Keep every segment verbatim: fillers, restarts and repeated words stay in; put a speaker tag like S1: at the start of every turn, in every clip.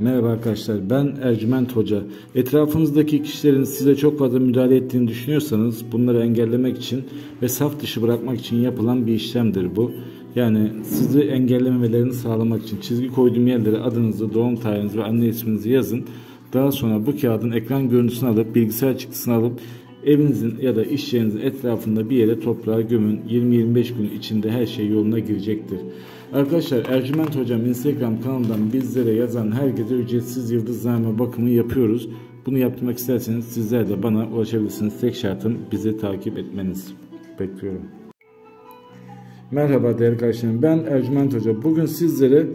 S1: Merhaba arkadaşlar, ben Ercüment Hoca. Etrafınızdaki kişilerin size çok fazla müdahale ettiğini düşünüyorsanız bunları engellemek için ve saf dışı bırakmak için yapılan bir işlemdir bu. Yani sizi engellememelerini sağlamak için çizgi koyduğum yerlere adınızı, doğum tarihinizi ve anne isminizi yazın. Daha sonra bu kağıdın ekran görüntüsünü alıp bilgisayar çıktısını alıp evinizin ya da iş yerinizin etrafında bir yere toprağa gömün. yirmi yirmi beş gün içinde her şey yoluna girecektir. Arkadaşlar, Ercüment Hocam Instagram kanalından bizlere yazan herkese ücretsiz yıldızname bakımı yapıyoruz. Bunu yaptırmak isterseniz sizler de bana ulaşabilirsiniz. Tek şartım bizi takip etmeniz. Bekliyorum. Merhaba değerli arkadaşlarım, ben Ercüment Hoca. Bugün sizlere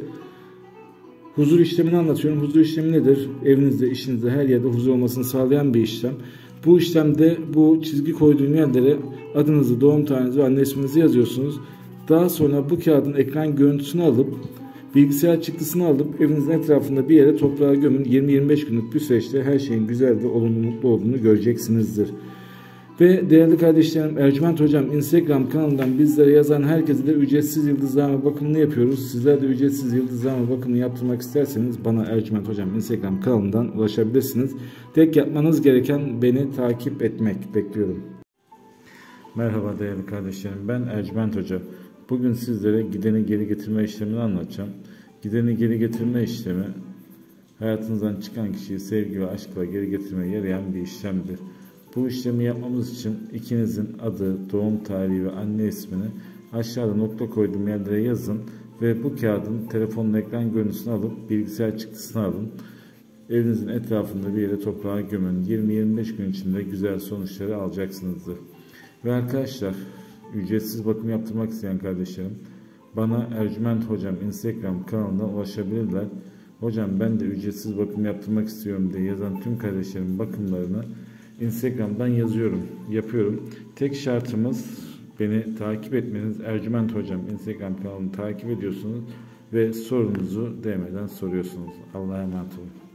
S1: huzur işlemini anlatıyorum. Huzur işlemi nedir? Evinizde, işinizde, her yerde huzur olmasını sağlayan bir işlem. Bu işlemde bu çizgi koyduğum yerlere adınızı, doğum tarihinizi ve anne isminizi yazıyorsunuz. Daha sonra bu kağıdın ekran görüntüsünü alıp bilgisayar çıktısını alıp evinizin etrafında bir yere toprağa gömün. yirmi yirmi beş günlük bir süreçte her şeyin güzel ve olumlu, mutlu olduğunu göreceksinizdir. Ve değerli kardeşlerim, Ercüment Hocam Instagram kanalından bizlere yazan herkese de ücretsiz yıldızname bakımını yapıyoruz. Sizler de ücretsiz yıldızname bakımını yaptırmak isterseniz bana Ercüment Hocam Instagram kanalından ulaşabilirsiniz. Tek yapmanız gereken beni takip etmek. Bekliyorum. Merhaba değerli kardeşlerim, ben Ercüment Hoca. Bugün sizlere gideni geri getirme işlemini anlatacağım. Gideni geri getirme işlemi, hayatınızdan çıkan kişiyi sevgi ve aşkla geri getirmeye yarayan bir işlemdir. Bu işlemi yapmamız için ikinizin adı, doğum tarihi ve anne ismini aşağıda nokta koyduğum yerlere yazın ve bu kağıdın telefonun ekran görüntüsünü alıp bilgisayar çıktısını alın. Evinizin etrafında bir yere toprağa gömün. yirmi yirmi beş gün içinde güzel sonuçları alacaksınızdır. Ve arkadaşlar, ücretsiz bakım yaptırmak isteyen kardeşlerim bana Ercüment Hocam Instagram kanalından ulaşabilirler. Hocam ben de ücretsiz bakım yaptırmak istiyorum diye yazan tüm kardeşlerim bakımlarını Instagram'dan yazıyorum, yapıyorum. Tek şartımız beni takip etmeniz. Ercüment Hocam Instagram kanalını takip ediyorsunuz ve sorunuzu D M'den soruyorsunuz. Allah'a emanet olun.